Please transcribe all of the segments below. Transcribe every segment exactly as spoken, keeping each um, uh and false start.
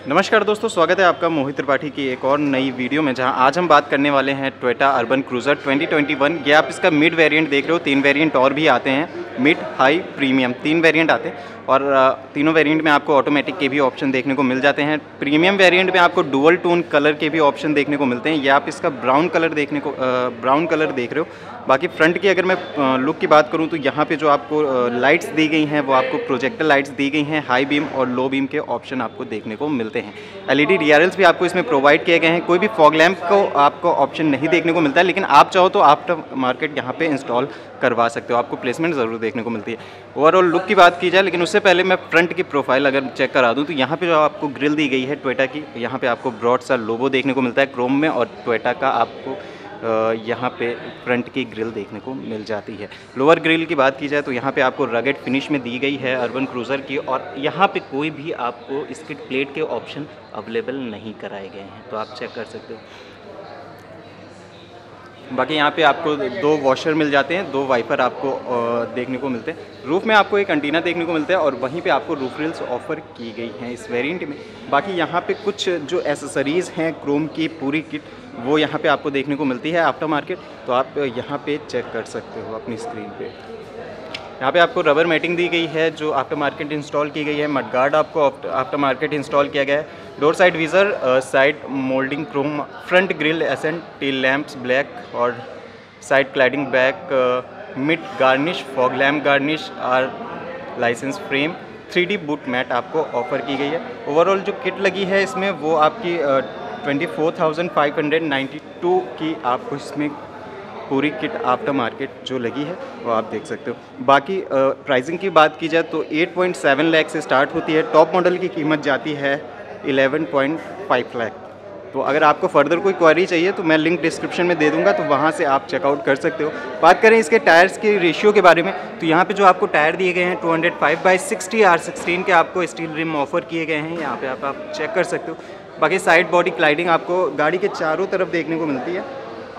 नमस्कार दोस्तों, स्वागत है आपका मोहित त्रिपाठी की एक और नई वीडियो में, जहां आज हम बात करने वाले हैं Toyota Urban Cruiser twenty twenty one. ये आप इसका मिड वेरिएंट देख रहे हो। तीन वेरिएंट और भी आते हैं, मिड, हाई, प्रीमियम, तीन वेरिएंट आते हैं और तीनों वेरिएंट में आपको ऑटोमेटिक के भी ऑप्शन देखने को मिल जाते हैं। प्रीमियम वेरिएंट में आपको डुअल टोन कलर के भी ऑप्शन देखने को मिलते हैं। ये आप इसका ब्राउन कलर देखने को ब्राउन कलर देख रहे हो। बाकी फ्रंट की अगर मैं लुक की बात करूं तो यहाँ पे जो आपको लाइट्स दी गई हैं वो आपको प्रोजेक्टर लाइट्स दी गई हैं। हाई बीम और लो बीम के ऑप्शन आपको देखने को मिलते हैं। एलईडी डीआरएल्स भी आपको इसमें प्रोवाइड किए गए हैं। कोई भी फॉग लैम्प को आपको ऑप्शन नहीं देखने को मिलता है, लेकिन आप चाहो तो आफ्टर मार्केट यहाँ पे इंस्टॉल करवा सकते हो। आपको प्लेसमेंट ज़रूर देखने को मिलती है। ओवरऑल लुक की बात की जाए, लेकिन उससे पहले मैं फ्रंट की प्रोफाइल अगर चेक करा दूँ तो यहाँ पे जो आपको ग्रिल दी गई है टोयोटा की, यहाँ पे आपको ब्रॉड सा लोगो देखने को मिलता है क्रोम में, और टोयोटा का आपको यहाँ पे फ्रंट की ग्रिल देखने को मिल जाती है। लोअर ग्रिल की बात की जाए तो यहाँ पे आपको रगेड फिनिश में दी गई है अर्बन क्रूज़र की, और यहाँ पे कोई भी आपको स्किड प्लेट के ऑप्शन अवेलेबल नहीं कराए गए हैं, तो आप चेक कर सकते हो। बाकी यहाँ पे आपको दो वॉशर मिल जाते हैं, दो वाइपर आपको देखने को मिलते हैं। रूफ में आपको एक एंटीना देखने को मिलता है और वहीं पे आपको रूफ रेल्स ऑफर की गई हैं इस वेरिएंट में। बाकी यहाँ पे कुछ जो एसेसरीज़ हैं क्रोम की पूरी किट, वो यहाँ पे आपको देखने को मिलती है आफ्टर मार्केट, तो आप यहाँ पे चेक कर सकते हो अपनी स्क्रीन पे। यहाँ पे आपको रबर मैटिंग दी गई है जो आफ्टर मार्केट इंस्टॉल की गई है। मडगार्ड आपको आफ्टर मार्केट इंस्टॉल किया गया है। Door side visor, side moulding chrome, front grille accent, tail lamps black और side cladding back, mid garnish, fog lamp garnish और licence frame, three D boot mat आपको ऑफर की गई है। ओवरऑल जो किट लगी है इसमें वो आपकी twenty four thousand five hundred ninety two की आपको इसमें पूरी किट आफ्टर मार्केट जो लगी है वो आप देख सकते हो। बाकी प्राइसिंग की बात की जाए तो एट पॉइंट सेवन लाख से स्टार्ट होती है। टॉप मॉडल की कीमत जाती है इलेवन पॉइंट फाइव लाख। तो अगर आपको फर्दर कोई क्वेरी चाहिए तो मैं लिंक डिस्क्रिप्शन में दे दूंगा, तो वहाँ से आप चेकआउट कर सकते हो। बात करें इसके टायर्स के रेशियो के बारे में तो यहाँ पे जो आपको टायर दिए गए हैं two hundred five by sixty R sixteen के आपको स्टील रिम ऑफर किए गए हैं। यहाँ पे आप, आप चेक कर सकते हो। बाकी साइड बॉडी क्लाइडिंग आपको गाड़ी के चारों तरफ देखने को मिलती है।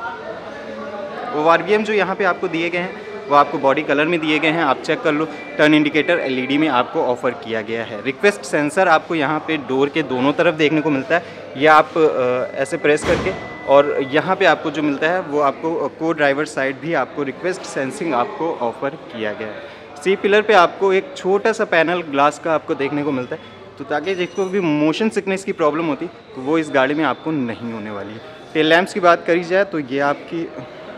वो आरबीएम जो यहाँ पे आपको दिए गए हैं वो आपको बॉडी कलर में दिए गए हैं, आप चेक कर लो। टर्न इंडिकेटर एलईडी में आपको ऑफर किया गया है। रिक्वेस्ट सेंसर आपको यहाँ पे डोर के दोनों तरफ देखने को मिलता है। यह आप आ, ऐसे प्रेस करके, और यहाँ पे आपको जो मिलता है वो आपको को ड्राइवर साइड भी आपको रिक्वेस्ट सेंसिंग आपको ऑफर किया गया है। सी पिलर पे आपको एक छोटा सा पैनल ग्लास का आपको देखने को मिलता है, तो ताकि जिसको भी मोशन सिकनेस की प्रॉब्लम होती तो वो इस गाड़ी में आपको नहीं होने वाली है। टेल लैंप्स की बात करी जाए तो ये आपकी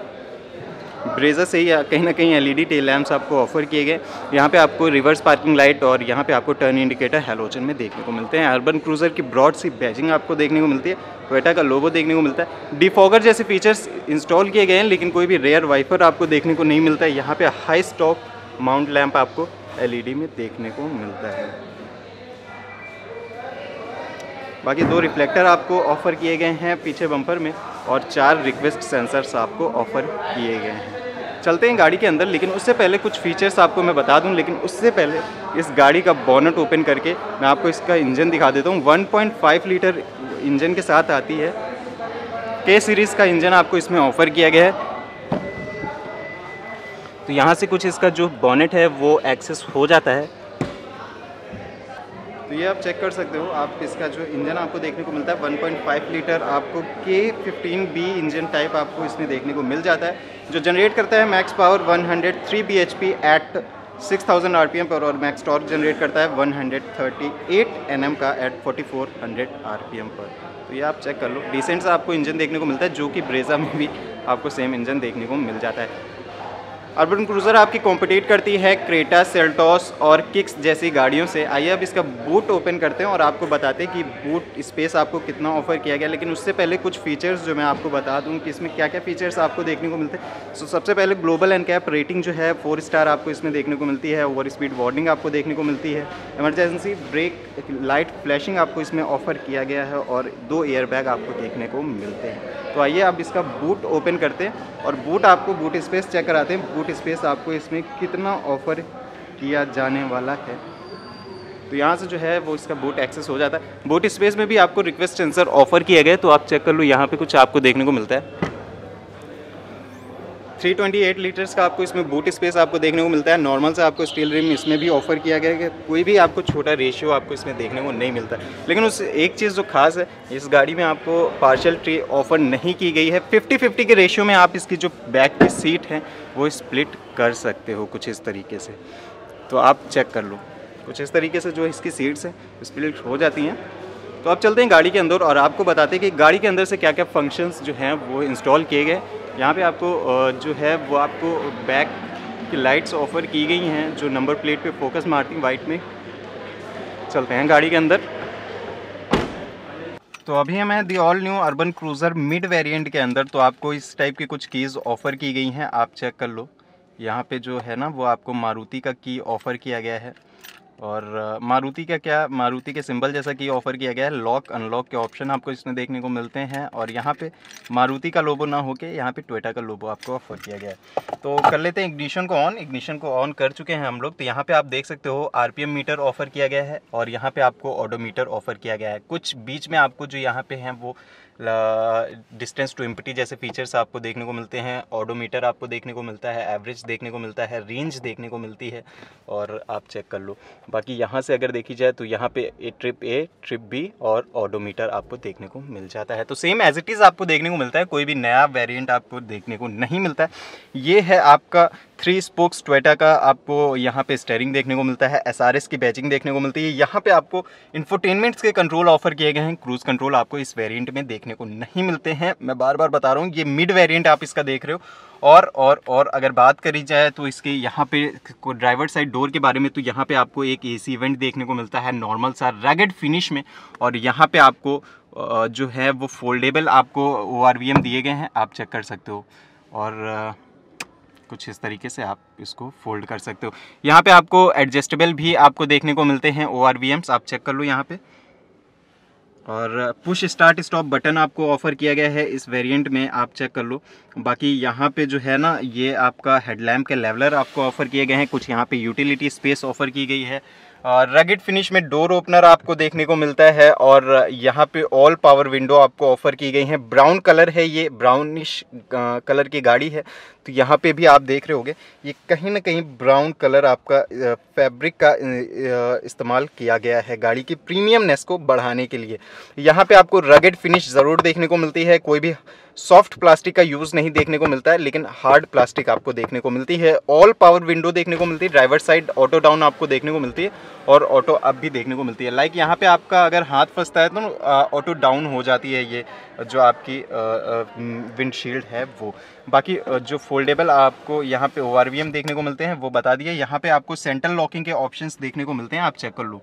ब्रेजा से ही कहीं ना कहीं एलईडी टेल लैंप्स आपको ऑफर किए गए। यहाँ पे आपको रिवर्स पार्किंग लाइट और यहाँ पे आपको टर्न इंडिकेटर हैलोजन में देखने को मिलते हैं। अर्बन क्रूज़र की ब्रॉड सी बैजिंग आपको देखने को मिलती है। टोयोटा का लोगो देखने को मिलता है। डिफॉगर जैसे फीचर्स इंस्टॉल किए गए हैं, लेकिन कोई भी रेयर वाइपर आपको देखने को नहीं मिलता है। यहाँ पे हाई स्टॉक माउंट लैंप आपको एलईडी में देखने को मिलता है। बाकी दो रिफ्लेक्टर आपको ऑफर किए गए हैं पीछे बम्पर में, और चार रिक्वेस्ट सेंसर्स आपको ऑफर किए गए हैं। चलते हैं गाड़ी के अंदर, लेकिन उससे पहले कुछ फीचर्स आपको मैं बता दूं। लेकिन उससे पहले इस गाड़ी का बोनट ओपन करके मैं आपको इसका इंजन दिखा देता हूं। One point five litre engine के साथ आती है। के सीरीज़ का इंजन आपको इसमें ऑफर किया गया है। तो यहाँ से कुछ इसका जो बोनट है वो एक्सेस हो जाता है, तो ये आप चेक कर सकते हो। आप इसका जो इंजन आपको देखने को मिलता है वन पॉइंट फाइव लीटर आपको के फिफ्टीन बी इंजन टाइप आपको इसमें देखने को मिल जाता है, जो जनरेट करता है max power one hundred three BHP at six thousand RPM पर, और मैक्स टॉर्क जनरेट करता है one hundred thirty eight NM का at forty four hundred RPM पर। तो ये आप चेक कर लो। डिसेंट सा आपको इंजन देखने को मिलता है, जो कि ब्रेजा में भी आपको सेम इंजन देखने को मिल जाता है। अर्बन क्रूज़र आपकी कॉम्पिटिट करती है क्रेटा, सेल्टॉस और किक्स जैसी गाड़ियों से। आइए अब इसका बूट ओपन करते हैं और आपको बताते हैं कि बूट स्पेस आपको कितना ऑफर किया गया। लेकिन उससे पहले कुछ फीचर्स जो मैं आपको बता दूं कि इसमें क्या क्या फीचर्स आपको देखने को मिलते हैं। सो सबसे पहले ग्लोबल एनकैप रेटिंग जो है फोर स्टार आपको इसमें देखने को मिलती है। ओवर स्पीड वार्निंग आपको देखने को मिलती है। इमरजेंसी ब्रेक लाइट फ्लैशिंग आपको इसमें ऑफर किया गया है, और दो एयर बैग आपको देखने को मिलते हैं। तो आइए अब इसका बूट ओपन करते हैं और बूट आपको बूट स्पेस चेक कराते हैं। बूट स्पेस आपको इसमें कितना ऑफर किया जाने वाला है। तो यहाँ से जो है वो इसका बूट एक्सेस हो जाता है। बूट स्पेस में भी आपको रिक्वेस्ट सेंसर ऑफर किया गया है, तो आप चेक कर लो। यहाँ पे कुछ आपको देखने को मिलता है। थ्री ट्वेंटी एट लीटर्स का आपको इसमें बूट स्पेस आपको देखने को मिलता है। नॉर्मल से आपको स्टील रिम इसमें भी ऑफर किया गया है, कोई भी आपको छोटा रेशियो आपको इसमें देखने को नहीं मिलता। लेकिन उस एक चीज़ जो खास है, इस गाड़ी में आपको पार्शियल ट्री ऑफर नहीं की गई है। फिफ्टी फिफ्टी के रेशियो में आप इसकी जो बैक की सीट है वो स्प्लिट कर सकते हो कुछ इस तरीके से। तो आप चेक कर लो, कुछ इस तरीके से जो इसकी सीट्स हैं स्प्लिट हो जाती हैं। तो आप चलते हैं गाड़ी के अंदर और आपको बताते हैं कि गाड़ी के अंदर से क्या क्या फंक्शंस जो हैं वो इंस्टॉल किए गए। यहाँ पे आपको जो है वो आपको बैक की लाइट्स ऑफ़र की गई हैं जो नंबर प्लेट पे फोकस मारती हैं वाइट में। चलते हैं गाड़ी के अंदर। तो अभी हमें the all new Urban Cruiser mid variant के अंदर, तो आपको इस टाइप की कुछ कीज़ ऑफ़र की गई हैं, आप चेक कर लो। यहाँ पे जो है ना वो आपको मारुति का की ऑफ़र किया गया है और मारुति का क्या, मारुति के सिंबल जैसा की ऑफ़र किया गया है। लॉक अनलॉक के ऑप्शन आपको इसमें देखने को मिलते हैं और यहाँ पे मारुति का लोगो ना होके यहाँ पे टोयोटा का लोगो आपको ऑफ़र किया गया है। तो कर लेते हैं इग्निशन को ऑन। इग्निशन को ऑन कर चुके हैं हम लोग। तो यहाँ पे आप देख सकते हो आरपीएम मीटर ऑफ़र किया गया है और यहाँ पे आपको ऑडोमीटर ऑफ़र किया गया है। कुछ बीच में आपको जो यहाँ पे हैं वो डिस्टेंस टू एम्प्टी जैसे फीचर्स आपको देखने को मिलते हैं। ऑडोमीटर आपको देखने को मिलता है, एवरेज देखने को मिलता है, रेंज देखने को मिलती है और आप चेक कर लो। बाकी यहाँ से अगर देखी जाए तो यहाँ पे A trip A trip B और ऑडोमीटर आपको देखने को मिल जाता है। तो सेम एज इट इज़ आपको देखने को मिलता है, कोई भी नया वेरिएंट आपको देखने को नहीं मिलता है। ये है आपका थ्री स्पोक्स टोयोटा का, आपको यहाँ पे स्टीयरिंग देखने को मिलता है, एसआरएस की बैचिंग देखने को मिलती है। यहाँ पे आपको इंफोटेनमेंट्स के कंट्रोल ऑफर किए गए हैं। क्रूज कंट्रोल आपको इस वेरिएंट में देखने को नहीं मिलते हैं। मैं बार बार बता रहा हूँ, ये मिड वेरिएंट आप इसका देख रहे हो। और और और अगर बात करी जाए तो इसके यहाँ पे ड्राइवर साइड डोर के बारे में, तो यहाँ पे आपको एक एसी इवेंट देखने को मिलता है नॉर्मल सा रैगड फिनिश में और यहाँ पे आपको जो है वो फोल्डेबल आपको ओ आर वी एम दिए गए हैं, आप चेक कर सकते हो। और कुछ इस तरीके से आप इसको फोल्ड कर सकते हो। यहाँ पे आपको एडजस्टेबल भी आपको देखने को मिलते हैं ओ आर वी एम्स, आप चेक कर लो यहाँ पे। और पुश स्टार्ट स्टॉप बटन आपको ऑफ़र किया गया है इस वेरिएंट में, आप चेक कर लो। बाकी यहाँ पे जो है ना ये आपका हेडलैम्प के लेवलर आपको ऑफ़र किए गए हैं। कुछ यहाँ पे यूटिलिटी स्पेस ऑफ़र की गई है। रगड फिनिश में डोर ओपनर आपको देखने को मिलता है और यहाँ पे ऑल पावर विंडो आपको ऑफ़र की गई है। ब्राउन कलर है, ये ब्राउनिश कलर की गाड़ी है। तो यहाँ पे भी आप देख रहे होगे ये कहीं ना कहीं ब्राउन कलर आपका फैब्रिक का इस्तेमाल किया गया है गाड़ी की प्रीमियमनेस को बढ़ाने के लिए। यहाँ पे आपको रगड फिनिश ज़रूर देखने को मिलती है, कोई भी सॉफ्ट प्लास्टिक का यूज़ नहीं देखने को मिलता है, लेकिन हार्ड प्लास्टिक आपको देखने को मिलती है। ऑल पावर विंडो देखने को मिलती है, ड्राइवर साइड ऑटो डाउन आपको देखने को मिलती है और ऑटो अप भी देखने को मिलती है। लाइक यहाँ पे आपका अगर हाथ फंसता है तो ऑटो डाउन हो जाती है ये जो आपकी विंडशील्ड है वो। बाकी जो फोल्डेबल आपको यहाँ पे ओ आर वी एम देखने को मिलते हैं वो बता दिए। यहाँ पे आपको सेंट्रल लॉकिंग के ऑप्शंस देखने को मिलते हैं, आप चेक कर लो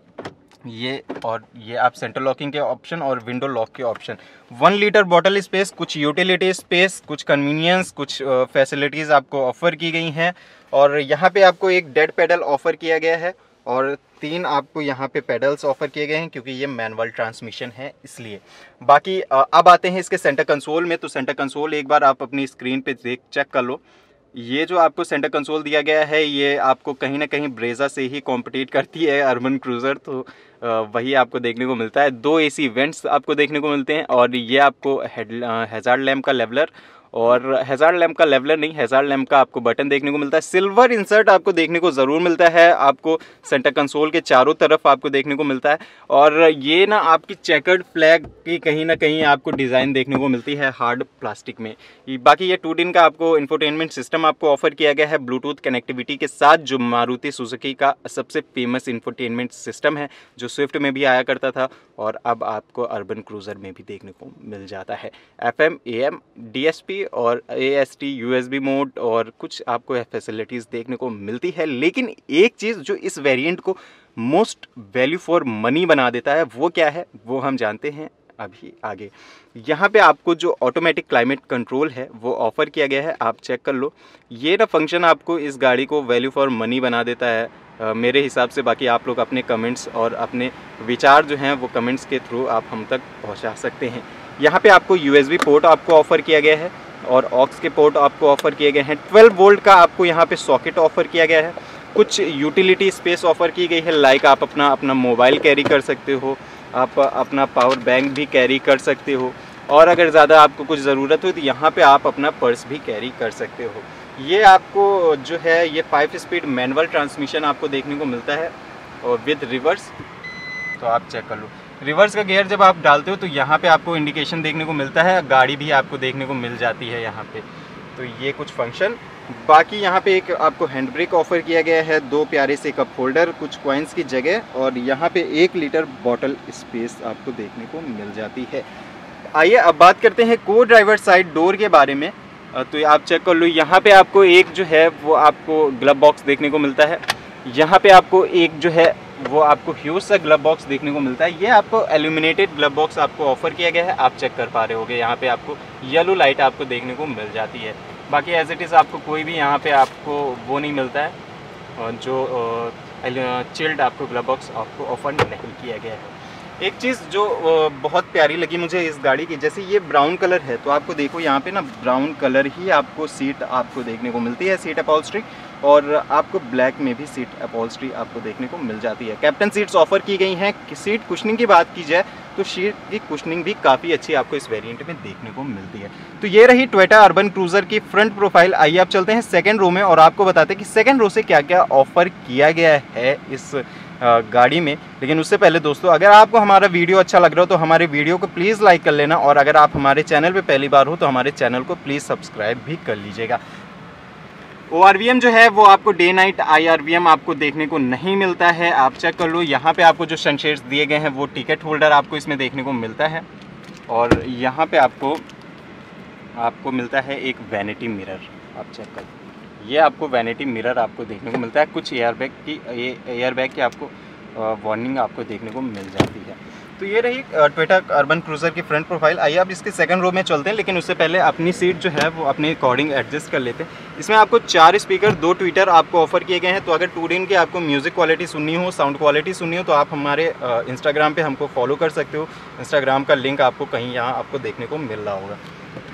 ये। और ये आप सेंट्रल लॉकिंग के ऑप्शन और विंडो लॉक के option. One litre bottle space, कुछ यूटिलिटी स्पेस, कुछ कन्वीनियंस, कुछ फैसिलिटीज़ आपको ऑफ़र की गई हैं। और यहाँ पे आपको एक डेड पेडल ऑफ़र किया गया है और तीन आपको यहाँ पे पेडल्स ऑफ़र किए गए हैं क्योंकि ये मैनुअल ट्रांसमिशन है इसलिए। बाकी अब आते हैं इसके सेंटर कंसोल में। तो सेंटर कंसोल एक बार आप अपनी स्क्रीन पे देख चेक कर लो। ये जो आपको सेंटर कंसोल दिया गया है ये आपको कहीं ना कहीं ब्रेजा से ही कॉम्पिटिट करती है अर्बन क्रूज़र, तो वही आपको देखने को मिलता है। दो एसी वेंट्स आपको देखने को मिलते हैं और ये आपको हेड हैजार्ड लैम्प का लेवलर और हैजार्ड लैम्प का लेवलर नहीं, हैजार्ड लैम्प का आपको बटन देखने को मिलता है। सिल्वर इंसर्ट आपको देखने को ज़रूर मिलता है, आपको सेंटर कंसोल के चारों तरफ आपको देखने को मिलता है। और ये ना आपकी चेकर्ड फ्लैग की कहीं ना कहीं आपको डिज़ाइन देखने को मिलती है हार्ड प्लास्टिक में। बाकी ये टू डिन का आपको इंफोटेनमेंट सिस्टम आपको ऑफर किया गया है ब्लूटूथ कनेक्टिविटी के साथ, जो मारुति सुजुकी का सबसे फेमस इंफोटेनमेंट सिस्टम है जो स्विफ्ट में भी आया करता था और अब आपको अर्बन क्रूज़र में भी देखने को मिल जाता है। F M, A M, D S P और A S T, U S B mode और कुछ आपको फैसिलिटीज़ देखने को मिलती है। लेकिन एक चीज़ जो इस वेरिएंट को मोस्ट वैल्यू फॉर मनी बना देता है वो क्या है वो हम जानते हैं अभी आगे। यहाँ पे आपको जो ऑटोमेटिक क्लाइमेट कंट्रोल है वो ऑफ़र किया गया है, आप चेक कर लो। ये ना फंक्शन आपको इस गाड़ी को वैल्यू फॉर मनी बना देता है uh, मेरे हिसाब से। बाकी आप लोग अपने कमेंट्स और अपने विचार जो हैं वो कमेंट्स के थ्रू आप हम तक पहुँचा सकते हैं। यहाँ पे आपको यू एस बी पोर्ट आपको ऑफ़र किया गया है और ऑक्स के पोर्ट आपको ऑफ़र किए गए हैं। ट्वेल्व वोल्ट का आपको यहाँ पे सॉकेट ऑफ़र किया गया है। कुछ यूटिलिटी स्पेस ऑफ़र की गई है, लाइक आप अपना अपना मोबाइल कैरी कर सकते हो, आप अपना पावर बैंक भी कैरी कर सकते हो। और अगर ज़्यादा आपको कुछ ज़रूरत हो तो यहाँ पे आप अपना पर्स भी कैरी कर सकते हो। ये आपको जो है ये फाइव स्पीड मैनुअल ट्रांसमिशन आपको देखने को मिलता है और विद रिवर्स। तो आप चेक कर लो, रिवर्स का गियर जब आप डालते हो तो यहाँ पे आपको इंडिकेशन देखने को मिलता है, गाड़ी भी आपको देखने को मिल जाती है यहाँ पे। तो ये कुछ फंक्शन। बाकी यहाँ पे एक आपको हैंड ब्रेक ऑफर किया गया है, दो प्यारे से कप होल्डर, कुछ कॉइन्स की जगह, और यहाँ पे एक लीटर बॉटल स्पेस आपको देखने को मिल जाती है। आइए अब बात करते हैं को ड्राइवर साइड डोर के बारे में। तो आप चेक कर लो, यहाँ पे आपको एक जो है वो आपको ग्लव बॉक्स देखने को मिलता है। यहाँ पे आपको एक जो है वो आपको ह्यूज सा ग्लव बॉक्स देखने को मिलता है। ये आपको एल्यूमिनेटेड ग्लव बॉक्स आपको ऑफर किया गया है, आप चेक कर पा रहे होगे। यहाँ पे आपको येलो लाइट आपको देखने को मिल जाती है। बाकी एज इट इज़ आपको कोई भी यहाँ पे आपको वो नहीं मिलता है जो चिल्ड आपको ग्लव बॉक्स आपको ऑफर नहीं किया गया है। एक चीज़ जो बहुत प्यारी लगी मुझे इस गाड़ी की, जैसे ये ब्राउन कलर है तो आपको देखो यहाँ पे ना ब्राउन कलर ही आपको सीट आपको देखने को मिलती है, सीट अपॉल्स्ट्री, और आपको ब्लैक में भी सीट अपॉल्स्ट्री आपको देखने को मिल जाती है। कैप्टन सीट्स ऑफर की गई हैं। सीट कुशनिंग की बात की जाए तो सीट की कुशनिंग भी काफ़ी अच्छी आपको इस वेरिएंट में देखने को मिलती है। तो ये रही टोयोटा अर्बन क्रूज़र की फ्रंट प्रोफाइल। आइए आप चलते हैं सेकेंड रो में और आपको बताते हैं कि सेकेंड रो से क्या क्या ऑफर किया गया है इस गाड़ी में। लेकिन उससे पहले दोस्तों, अगर आपको हमारा वीडियो अच्छा लग रहा हो तो हमारे वीडियो को प्लीज़ लाइक कर लेना, और अगर आप हमारे चैनल पे पहली बार हो तो हमारे चैनल को प्लीज़ सब्सक्राइब भी कर लीजिएगा। ओ आर वी एम जो है वो आपको day night I R V M आपको देखने को नहीं मिलता है, आप चेक कर लो। यहाँ पे आपको जो सनशेड्स दिए गए हैं वो टिकट होल्डर आपको इसमें देखने को मिलता है, और यहाँ पे आपको आपको मिलता है एक वैनिटी मिरर, आप चेक कर लो। ये आपको वैनिटी मिरर आपको देखने को मिलता है। कुछ एयर बैग की ये एयर बैग की आपको वार्निंग आपको देखने को मिल जाती है। तो ये रही टोयोटा अर्बन क्रूज़र की फ्रंट प्रोफाइल। आइए अब इसके सेकंड रो में चलते हैं, लेकिन उससे पहले अपनी सीट जो है वो अपने अकॉर्डिंग एडजस्ट कर लेते हैं। इसमें आपको चार स्पीकर, दो ट्विटर आपको ऑफर किए गए हैं। तो अगर टू डी इन की आपको म्यूज़िक क्वालिटी सुननी हो, साउंड क्वालिटी सुननी हो, तो आप हमारे इंस्टाग्राम पे हमको फॉलो कर सकते हो। इंस्टाग्राम का लिंक आपको कहीं यहाँ आपको देखने को मिल रहा होगा।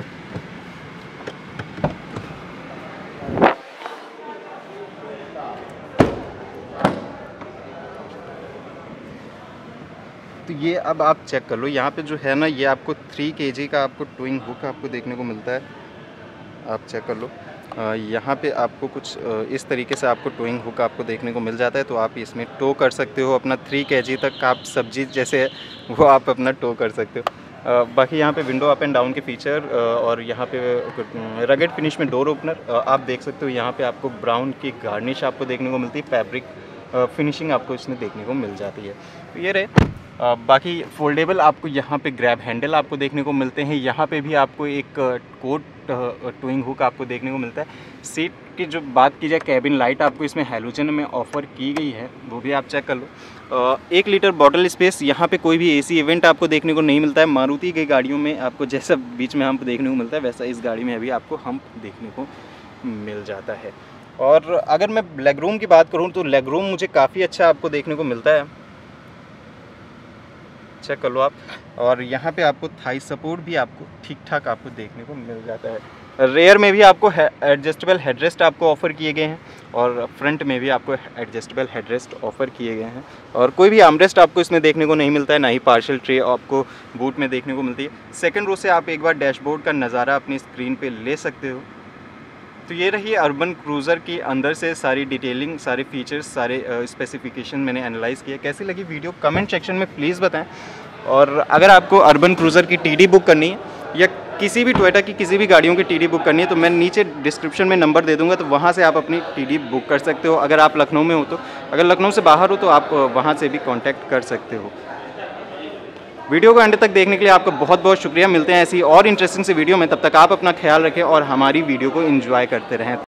तो ये अब आप चेक कर लो, यहाँ पे जो है ना ये आपको थ्री के जी का आपको टोइंग हुक आपको देखने को मिलता है, आप चेक कर लो। यहाँ पे आपको कुछ इस तरीके से आपको टोइंग हुक आपको देखने को मिल जाता है, तो आप इसमें टो कर सकते हो अपना थ्री के जी तक आप सब्जी जैसे वो आप अपना टो कर सकते हो। बाकी यहाँ पे विंडो अप एंड डाउन के फीचर, और यहाँ पे रगेड फिनिश में डोर ओपनर आप देख सकते हो। यहाँ पे आपको ब्राउन की गार्निश आपको देखने को मिलती है, फैब्रिक फिनिशिंग आपको इसमें देखने को मिल जाती है। तो ये रहे। Uh, बाकी फोल्डेबल आपको यहाँ पे ग्रैब हैंडल आपको देखने को मिलते हैं। यहाँ पे भी आपको एक कोट टोइंग हुक आपको देखने को मिलता है। सीट की जो बात की जाए, कैबिन लाइट आपको इसमें हैलोजन में ऑफ़र की गई है, वो भी आप चेक कर लो। uh, एक लीटर बॉटल स्पेस, यहाँ पे कोई भी एसी इवेंट आपको देखने को नहीं मिलता है। मारुति की गाड़ियों में आपको जैसा बीच में हम्प देखने को मिलता है, वैसा इस गाड़ी में अभी आपको हम्प देखने को मिल जाता है। और अगर मैं लेग रूम की बात करूँ तो लेग रूम मुझे काफ़ी अच्छा आपको देखने को मिलता है, चेक कर लो आप। और यहाँ पे आपको थाई सपोर्ट भी आपको ठीक ठाक आपको देखने को मिल जाता है। रेयर में भी आपको एडजस्टेबल हेडरेस्ट आपको ऑफ़र किए गए हैं, और फ्रंट में भी आपको एडजस्टेबल हेडरेस्ट ऑफ़र किए गए हैं। और कोई भी आर्मरेस्ट आपको इसमें देखने को नहीं मिलता है, ना ही पार्शल ट्रे आपको बूट में देखने को मिलती है। सेकंड रो से आप एक बार डैशबोर्ड का नज़ारा अपनी स्क्रीन पे ले सकते हो। तो ये रही अर्बन क्रूज़र की अंदर से सारी डिटेलिंग, सारे फीचर्स, सारे स्पेसिफिकेशन मैंने एनालाइज़ किया। कैसी लगी वीडियो कमेंट सेक्शन में प्लीज़ बताएं। और अगर आपको अर्बन क्रूज़र की टीडी बुक करनी है, या किसी भी टोयोटा की किसी भी गाड़ियों की टीडी बुक करनी है, तो मैं नीचे डिस्क्रिप्शन में नंबर दे दूंगा, तो वहाँ से आप अपनी टीडी बुक कर सकते हो। अगर आप लखनऊ में हो तो, अगर लखनऊ से बाहर हो तो आप वहाँ से भी कांटेक्ट कर सकते हो। वीडियो को एंड तक देखने के लिए आपका बहुत बहुत शुक्रिया। मिलते हैं ऐसी और इंटरेस्टिंग सी वीडियो में, तब तक आप अपना ख्याल रखें और हमारी वीडियो को एंजॉय करते रहें।